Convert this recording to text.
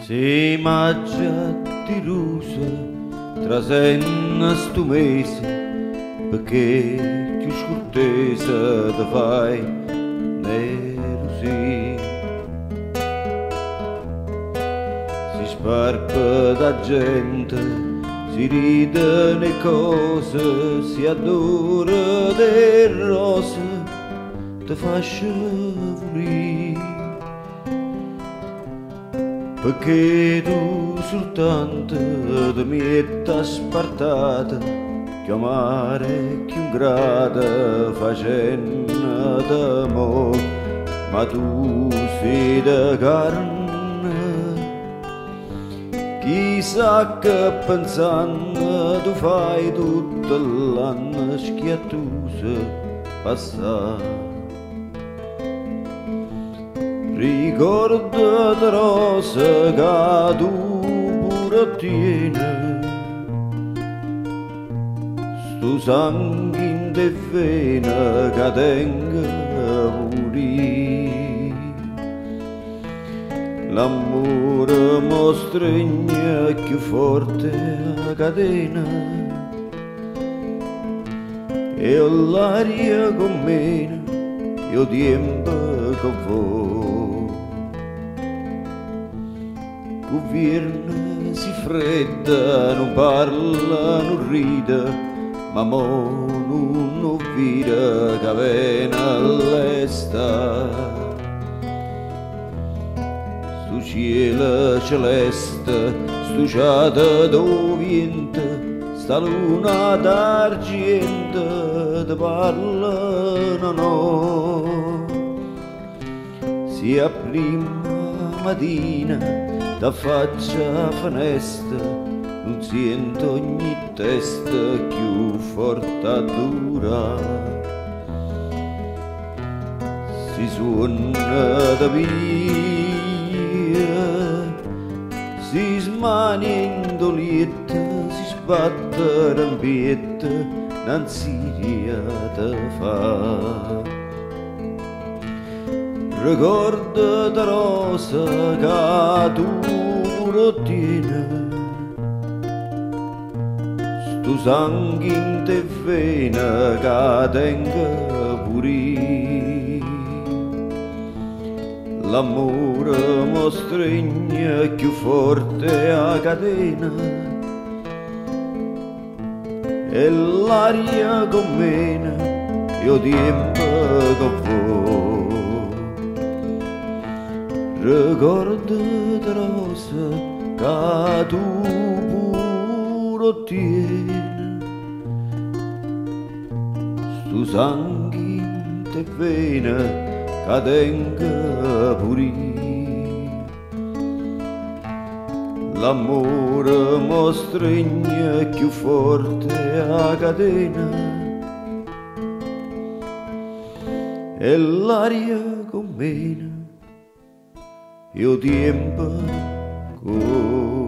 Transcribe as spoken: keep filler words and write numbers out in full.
Se mangia di rose trasenna stu mese perché più scurtesa da fai nero sì si sparpa da gente si ride le cose si adora de rose te fascia volere perché tu soltanto da mietta spartata chiamare chi un grada facendo d'amore ma tu sei da carne chissà che pensando tu fai tutto l'anno schiattusa passare ricorda de rosa che tu pure tieni stu sangue in te vena che tenga pure l'amore mostregna più forte la catena e l'aria con me io tempo con voi governo si fredda, non parla, non ride, ma mo non vira che viene all'esta. Stu cielo celeste, stu ciata d'ovente, sta luna d'argento, te parla no no. Sia prima mattina da faccia finestra non sento ogni testa più forte dura si suona da via si smania indolietta si sbatte rambietta n'ansiria da fa ricorda da rosa che tu pure tieni stu sangue in te vena che tenga pure l'amore mostregna più forte a catena e l'aria con me io tempo con voi ricorda de rosa che tu pure tieni stu sangue in te vena che tenga pure l'amore mostregna più forte a catena e l'aria con me io tiempo con